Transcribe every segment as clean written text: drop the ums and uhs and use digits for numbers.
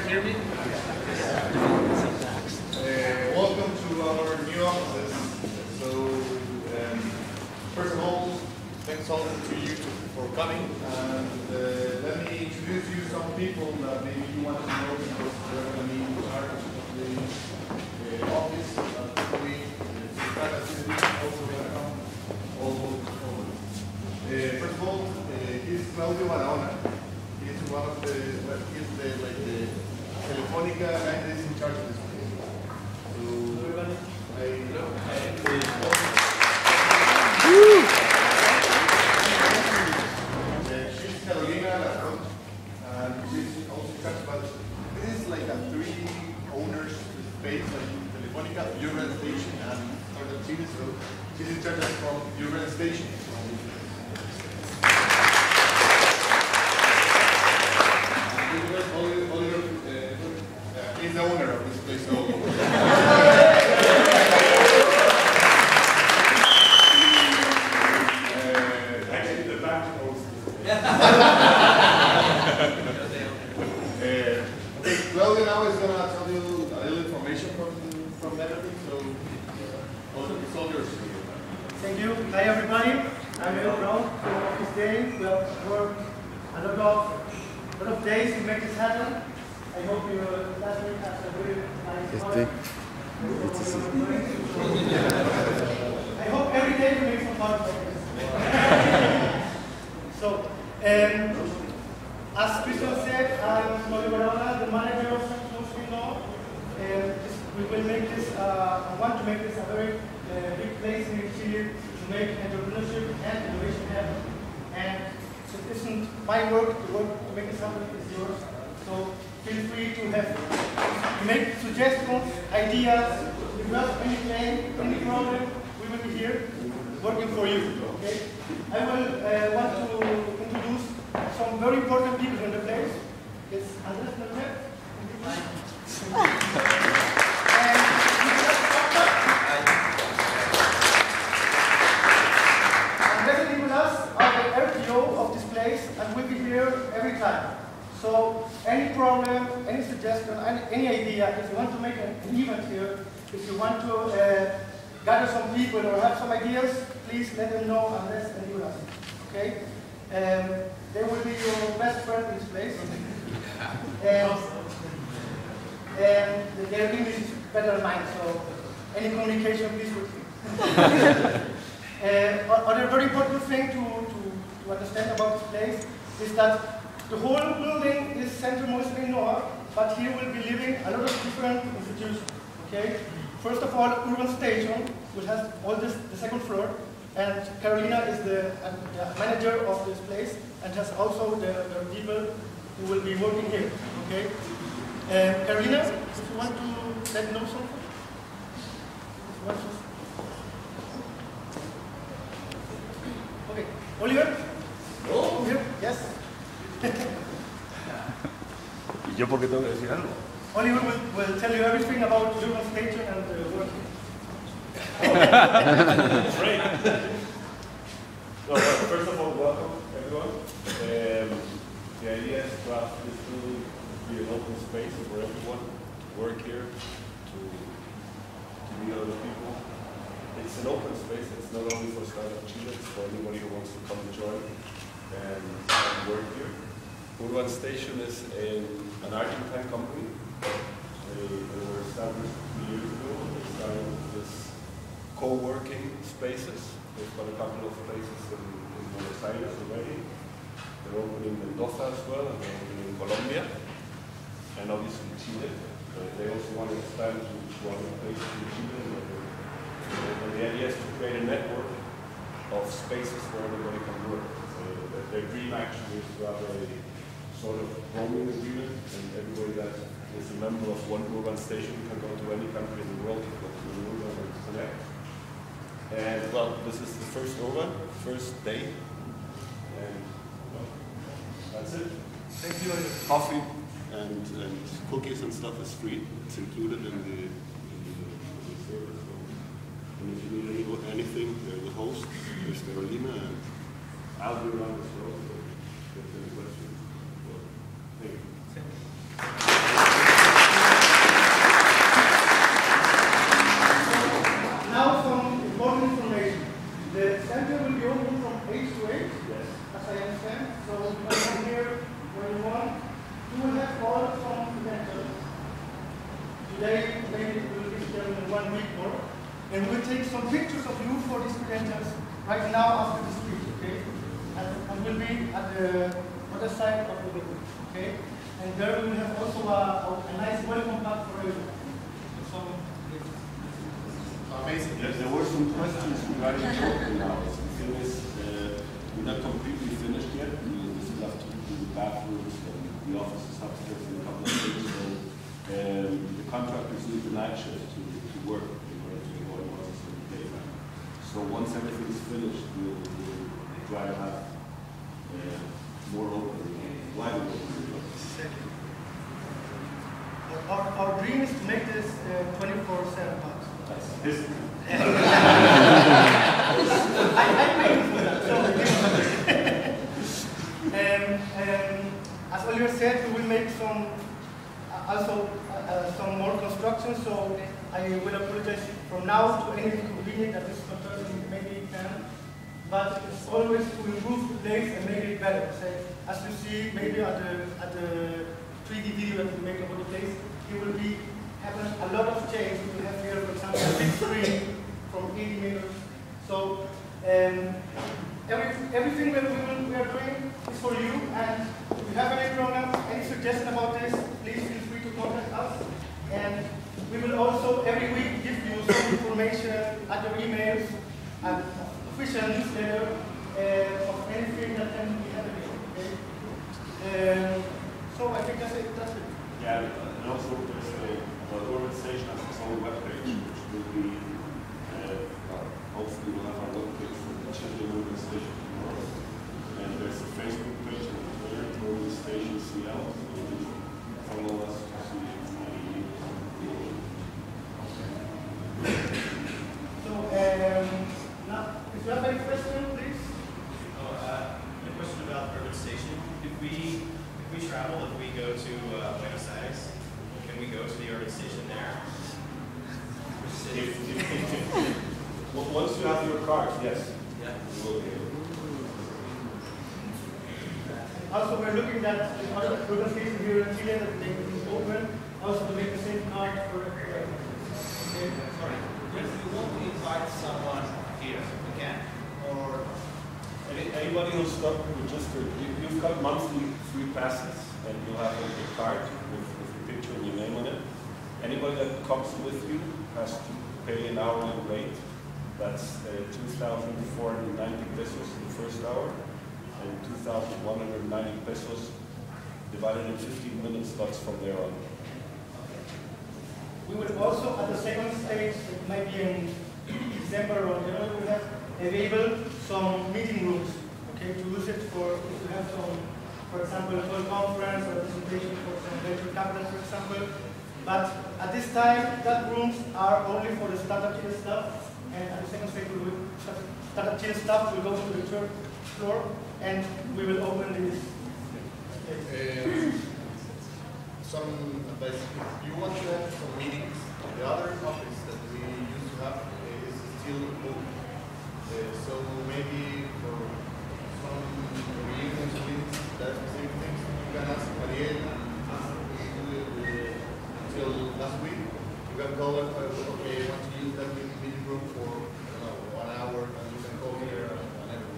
hear me? Welcome to our new offices. So, first of all, thanks all to you for coming. And let me introduce you some people that maybe you want to know because they're going to be in charge of the office. Hopefully, also going to come all over. First of all, he's Claudio Barahona. He's one of the, he's the Telefónica guy that is in charge of this place. So, she's Carolina, and she's also in charge, but this is like a three owners space, like Telefónica, Urban Station, and Centro. So she's in charge from Urban Station. Oliver is the owner of this place. So actually, the bank owns this place. Okay, Claudia now is going to tell you a little information from everything. So, Oliver, it's all yours. Thank you. Hi, everybody. I'm very proud for this day. We have worked a lot of days to make this happen. I hope you last week had a very nice time. I hope every day we make some fun like this. So, as Christian said, I'm Claudio Barahona, the manager of Centro. We will make this, I want to make this a very big place in Chile to make entrepreneurship and innovation happen. And so it isn't my work, the work to make this happen is yours. So feel free to make suggestions, ideas. If you have any claim, any problem, we will be here working for you. Okay? I will want to introduce some very important people in the place. It's Andres Melchett. Of this place, and we'll be here every time. So any problem, any suggestion, any idea, if you want to make an event here, if you want to gather some people or have some ideas, please let them know Andres and Nicolas. Okay? They will be your best friend in this place. And their English is better than mine, so any communication, please with me. Other very important thing to understand about this place is that the whole building is Centro Movistar Innova, but here will be living a lot of different institutions. Okay? First of all, Urban Station, which has all this, the second floor, and Carolina is the manager of this place and has also the people who will be working here. Okay? Carolina, if you want to let know something? Okay. Oliver? Oh, here? Yes. ¿Y yo por qué tengo que decir algo? Oliver will tell you everything about Urban Station and work. Great. Well, first of all, welcome everyone. The idea is to have this building be an open space for everyone to work here, to meet other people. It's an open space. It's not only for Startup Chile, it's for anybody who wants to come and join and work here. Urban Station is an Argentine company. They were established 2 years ago. They started with this co-working spaces. They've got a couple of places in Buenos Aires already. They're opening in Mendoza as well, and they're opening in Colombia, and obviously Chile. They also want to expand to other places in Chile. And the idea is to create a network of spaces where everybody can work. Their dream actually is to have a sort of roaming agreement, and everybody that is a member of one urban station can go to any country in the world to go to an urban and connect. And well, this is the first urban, first day, and well, that's it. Thank you. Coffee and cookies and stuff is free. It's included in the service. And if you need anything, there's the host, there's Carolina, and I'll be around as well, so if there's any questions. Well, thank you. today, maybe we will visit them in 1 week more. And we will take some pictures of you for these credentials right now after the speech, okay? And we'll be at the other side of the building, okay? And there we will have also a nice welcome pack for everyone. So, amazing. There were some questions regarding the opening hours. The thing is, we're not completely finished yet. We still have to do the bathrooms and the offices upstairs and a couple of things. So the contractors need the night shift to work in order to get what it was in the daytime. So once everything is finished, we'll try to have more open, wider open. our dream is to make this 24/7 box. That's his. I paid for that. So, as Oliver said, we will make some some more construction. So I will apologize from now to any inconvenience that this construction maybe can. But it's always to improve the place and make it better. So, as you see, maybe at the 3D video that we make about the place, it will be having a lot of change. We will have here, for example, a big screen from 80 meters. So everything that we are doing is for you. And if you have any problems, any suggestion about this, please feel free to contact us. And we will also every week give you some information at your emails and official newsletter of anything that can be happening. Okay? So I think that's it. That's it. Yeah, and also there's the organization has its own webpage, which will be, hopefully we'll have our webpage for the children organization tomorrow. And there's a Facebook page and a Twitter, Organization CL. So follow us to see any So, now, if you have any question, please. A question about Urban Station. If we travel, if we go to Buenos Aires, can we go to the Urban Station there? Once you have your card, yes. Yeah. You will be able. Also, we're looking at the other urban station here in Chile that they can open, also to make the same card for okay. Sorry. If we want to invite someone here, we can? Or Anybody who's got registered, you've got monthly free passes, and you'll have a card with your picture and your name on it. Anybody that comes with you has to pay an hourly rate. That's 2,490 pesos in the first hour, and 2,190 pesos divided in 15-minute slots from there on. We will also, at the second stage, that might be in December or January, we have available some meeting rooms, okay, to use it for, if you have some, for example, a conference or a presentation for some venture capital, for example. But at this time, that rooms are only for the startup Chile staff, and at the second stage, we will, startup Chile staff will go to the third floor, and we will open this. Some advice. If you want to have some meetings, the other office that we used to have is still open. So maybe for some reunions, meetings, that specific things, you can ask Mariel until last week. You can call it, okay, I want to use that meeting room for 1 hour, and you can call here whenever.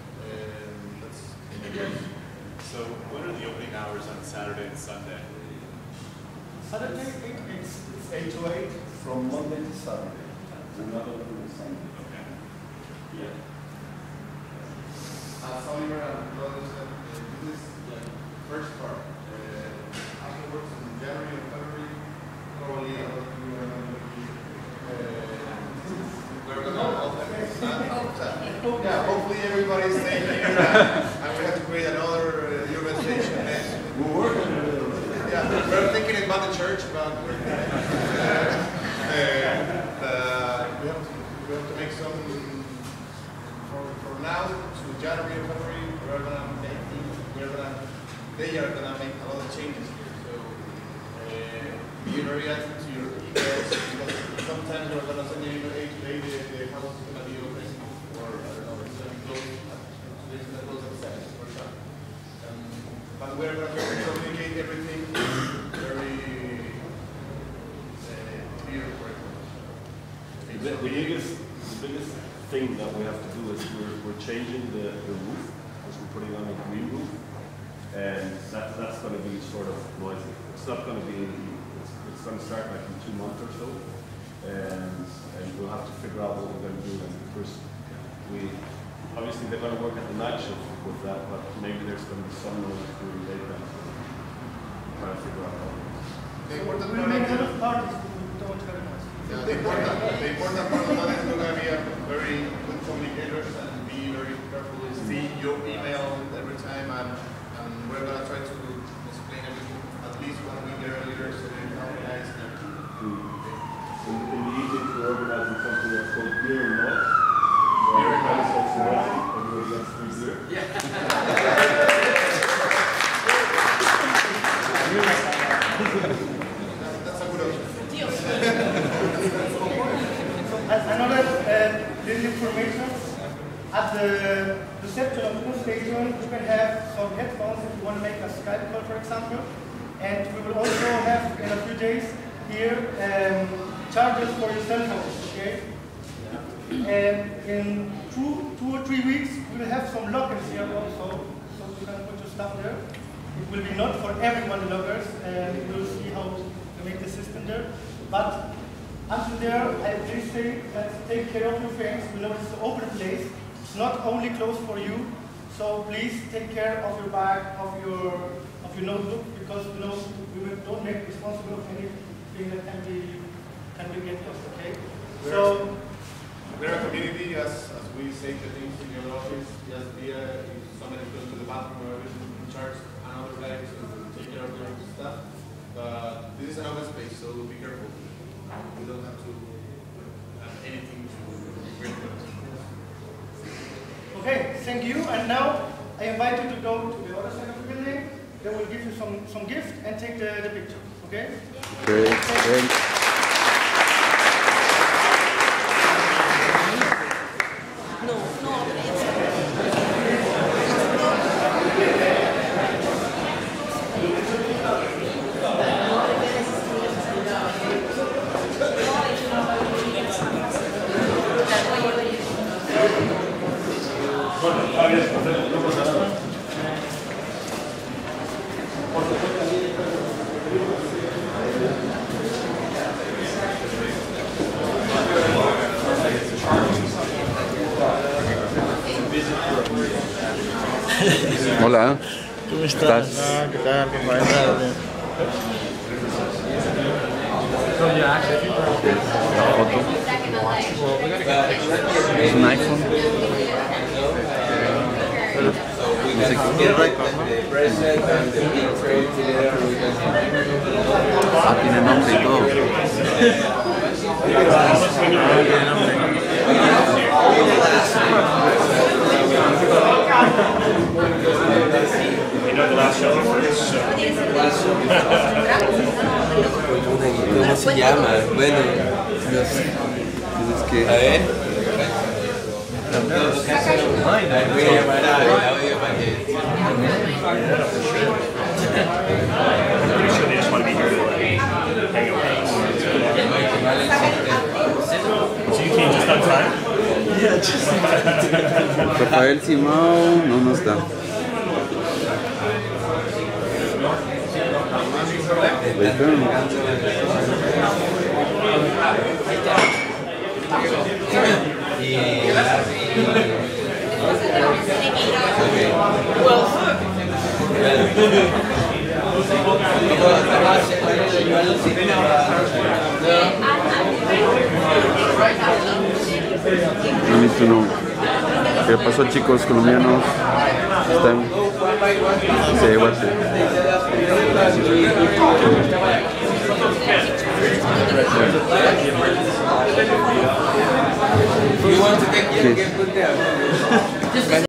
So what are the opening hours on Saturday and Sunday? Saturday, it's 8 to 8. From Monday to Saturday. We're not open on Sunday. Okay. Yeah. Oliver and brothers said, this is the first part. Afterwards, in January and February, probably a lot of you are going to be. We're going to yeah, hopefully everybody's staying here, and we have to create another urban station. We're working on it. Yeah, we're thinking about the church, about we have to make some for now to January and February. They are gonna make a lot of changes here. So be very attentive to your emails, because sometimes we're gonna send you email today the house is gonna be open, or I don't know, it's gonna be closed. Today's gonna close at 7, for example. But we're going to communicate everything very biggest thing that we have to do is we're changing the roof, because we're putting on a green roof, and that's going to be sort of noisy. It's not going to be. It's going to start like in 2 months or so, and we'll have to figure out what we're going to do. And first, obviously they're going to work at the night shift with that, but maybe there's going to be some noise during daytime. Trying to figure out how. The important We'll part make of enough parties to don't have noise. the important part of that is we're going to be a very good communicators and be very careful. See your email every time, and we're going to try to explain everything at least 1 week earlier so we can organize them. In the evening, we're organizing something that's called beer and noise. Beer and noise. Everybody gets free beer. That's a good option. Another little information, at the reception of the station, you can have some headphones if you want to make a Skype call, for example. And we will also have, in a few days, here, chargers for your cell phones, okay? And in two or 3 weeks, we will have some lockers here also, so you can put your stuff there. It will be not for everyone lockers, and we'll see how to make the system there. But until there, I please say that take care of your things. We know it's an open place. It's not only closed for you, so please take care of your bag, of your notebook, because we don't make responsible of anything that can be get lost. Okay. So We're a community, as we say the things in your office, just be if somebody goes to the bathroom or everything, in charge another guy to take care of your stuff. But this is an open space, so be careful. We don't have to have anything to bring us. okay, thank you. And now I invite you to go to the other side of the building. They will give you some gift and take the picture. Okay? Great. Hola. ¿Cómo estás? ¿Qué tal? Buenas tardes. La foto. Es un iPhone. No sé qué. Ah, tiene nombre y todo. ¿Cómo se llama? Bueno, Tienes que... a ver. Voy a llamar al audio para que... So you came just on time? Yeah, just Rafael Simao no está. No visto no. ¿Qué pasó, chicos colombianos? Están. Sí, igual sí. You want to take your gift with them?